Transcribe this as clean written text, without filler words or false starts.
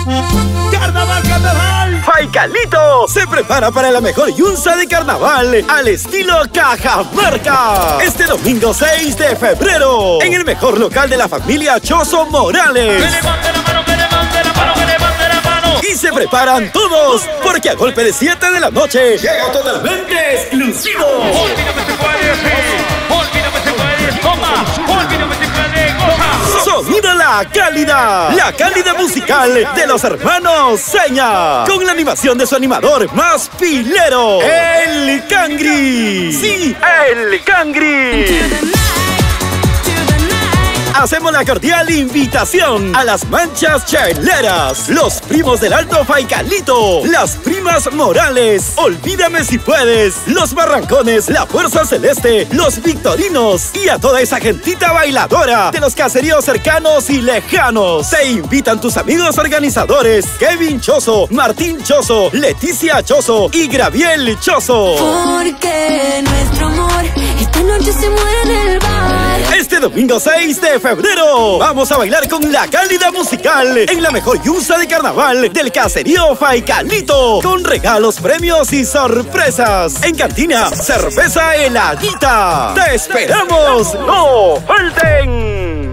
¡Carnaval, carnaval! Faicalito se prepara para la mejor yunza de carnaval al estilo Cajamarca. Este domingo 6 de febrero, en el mejor local de la familia Choso Morales. ¡Que levante la mano, que levante la mano, que levante la mano! Y se preparan todos, porque a golpe de 7 de la noche llega totalmente exclusivo. ¡Olvídame se puede, sí! ¡Olvídame se puede, toma! ¡Olvídame se puede, goza! Sonido la cálida musical de los hermanos Seña, con la animación de su animador más pilero, El Cangri. Sí, El Cangri. Hacemos la cordial invitación a las manchas chaileras, los primos del Alto Faicalito, las primas Morales, Olvídame si puedes, los Barrancones, la Fuerza Celeste, los Victorinos y a toda esa gentita bailadora de los caseríos cercanos y lejanos. Te invitan tus amigos organizadores Kevin Choso, Martín Choso, Leticia Choso y Graviel Choso. Porque nuestro amor esta noche se muere en el bar. Este domingo 6 de febrero vamos a bailar con la cálida musical en la mejor yunza de carnaval del caserío Faicalito, con regalos, premios y sorpresas. En cantina, cerveza heladita. ¡Te esperamos! ¡No falten!